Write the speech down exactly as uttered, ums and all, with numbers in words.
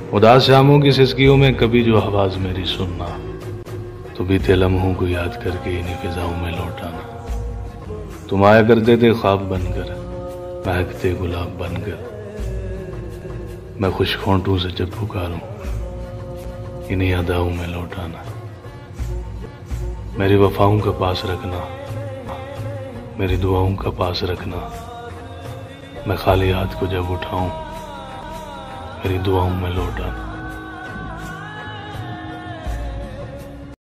उदास शामों की सिसकियों में कभी जो आवाज मेरी सुनना, तो बीते लम्हों को याद करके इन्हीं फिजाओं में लौट आना। तुम आया करते थे ख्वाब बनकर, महकते गुलाब बनकर, मैं खुश होंठों से जब पुकारूं, इन्हीं अदाओं में लौट आना। मेरी वफाओं का पास रखना, मेरी दुआओं का पास रखना, मैं खाली हाथ को जब उठाऊं, मेरी दुआओं में लौट आना।